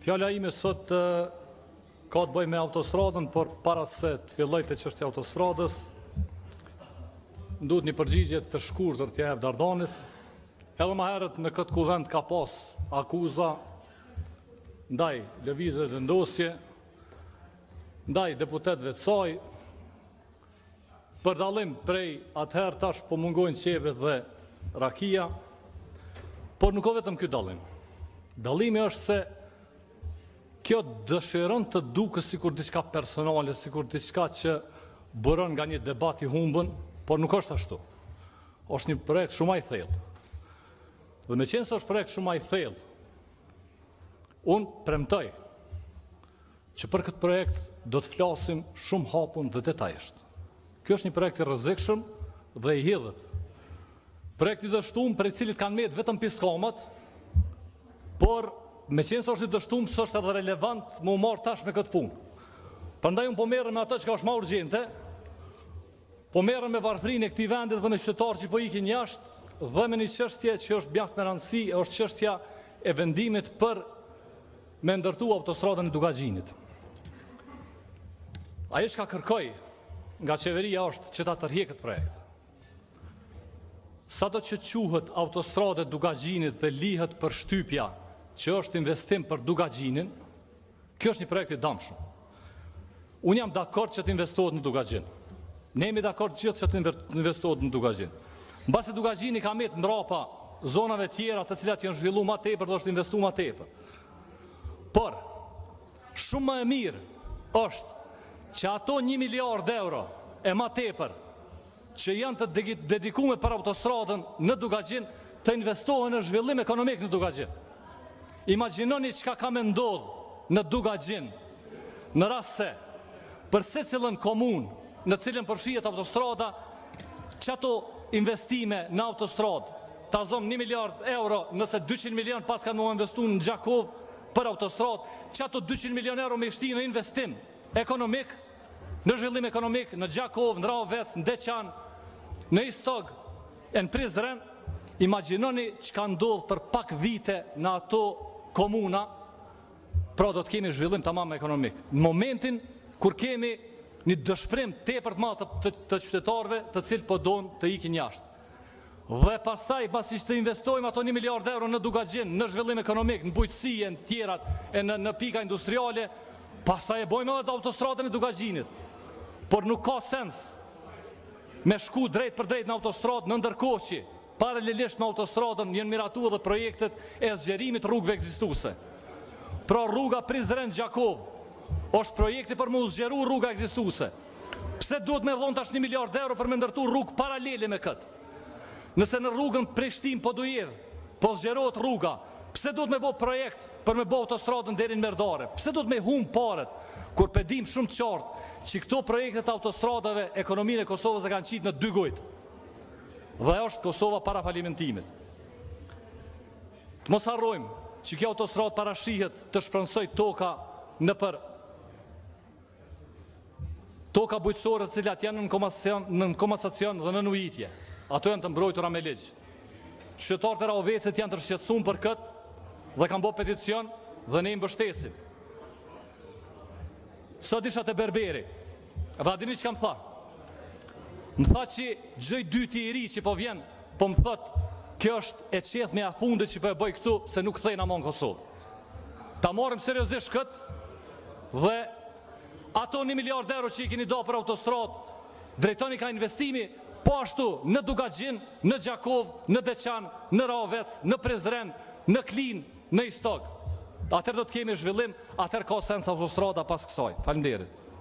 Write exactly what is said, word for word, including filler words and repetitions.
Fjala ime sot uh, ka të bëjë me autostradën, por para se të filloj të çështja e autostradës, duhet një përgjigje të shkurtër t'ja jap Dardanit. Edhe më herët në këtë kuvend ka pas akuza ndaj lëvizjes dhe ndosje, ndaj deputetëve të saj, për dallim prej atëherë tash po mungojnë qeve dhe rakia, por nuk o vetëm ky dallim. Dallimi është se kjo dëshiron të duket sikur diçka personale, sikur diçka që bëron nga një debat i humbën, por nuk është ashtu. Është një projekt shumë i thellë. Dhe me qenë se është projekt shumë i thellë, unë premtoj që për këtë projekt do të flasim shumë hapun dhe detajisht. Kjo është një projekt i rrezikshëm dhe i hidhet. Projekti i dështuar për i cilit kanë mbet vetëm piskamat, por me qenë se është i dështuar, s'është edhe relevant më u marr tash me këtë punë. Prandaj unë po merrem me atë që është më urgjente, po merrem me varfrinë e këtij vendi dhe me qytetarë që po ikin jashtë, dhe me një çështje që është mjaft me rëndësi, është çështja e vendimit për me ndërtu autostradën e Dugaxhinit. Ajo që ka kërkoj nga qeveria është që ta tërheqë këtë projekt. Sa do që quhet autostradë e Dugaxhinit dhe lihet për shtypja që është investim për Dugaxhinin, kjo është një projekt i damshëm. Unë jam dakord që të investohet në Dugaxhin. Ne jemi dakord gjithë që të investohet në Dugaxhin. Mbasi Dugaxhini ka met mbrapa zonave tjera të cilat janë zhvilluar më tepër, do të investuar më tepër. Por shumë më e mirë është që ato një miliard euro e më tepër që janë të dedikuar për autostradën në Dugaxhin të investohen në zhvillim ekonomik në Dugaxhin. Imagjinoni çka ka me ndodhë në Dugaxhin në rast se për secilën komunë në cilën përfshihet autostrada, që ato investime në autostradë ta zom një miliard euro, nëse dyqind milion pas kanë më investu në Gjakov për autostradë, që ato dyqind milion euro me shti në investim ekonomik, në zhvillim ekonomik, në Gjakov, në Ravec, në Deçan, në Istog, e në Prizren, imagjinoni që ka ndodhë për pak vite në ato komuna, pra do të kemi zhvillim tamam ekonomik. Në momentin kur kemi një dëshpërim tepër të madh të, të qytetarëve të cilët po donë të ikin jashtë. Dhe pastaj pasi të investojmë ato një miliard euro në Dugaxhin, në zhvillim ekonomik, në bujqësi, në tjerat, e në, në pika industriale, pastaj e bojmë edhe autostradën e Dugaxhinit. Por nuk ka sens me shku drejt për drejt në autostradë, në ndërkohë që paralelisht me autostradën janë miratuar edhe projektet e zgjerimit rrugëve ekzistuese. Pra rruga Prizren-Gjakov është projekti për më zgjeru rruga ekzistuese. Pse duhet me dhon tash një miliard euro për me ndërtu rrugë paralele me këtë? Nëse në rrugën Prishtinë-Podujev po zgjerohet rruga, pse duhet me bo projekt për me bo autostradën deri në Merdare? Pse duhet me hum paret? Kur pedim shumë të qartë që këto projektet autostradave ekonominë e Kosovës e kanë qitë në dy gojtë. Dhe është Kosova para falimentimit. Të mos harrojmë që kjo autostradë parashihet të shprënsoj toka në për toka bujqësore të cilat janë në komasacion dhe në ujitje. Ato janë të mbrojtura me ligj. Qytetarët e Ravecit janë të shqetësuar për këtë dhe kanë bërë peticion dhe ne i mbështesim. Sot isha te Berberi, dhe a dini që kam tha? Më tha që gjëj dyti i ri që po vjen, po më thot, kjo është e qeth me a fundit që po e bëj këtu, se nuk thejna më në Kosovë. Ta morim seriozisht këtë, dhe ato një miliard euro që i keni do për autostradë, drejtoni ka investimi, po ashtu në Dugaxhin, në Gjakov, në Deçan, në Ravec, në Prizren, në Klin, në Istog. Atër do të kemi zhvillim, atër ka sens autostrada pas kësaj. Faleminderit.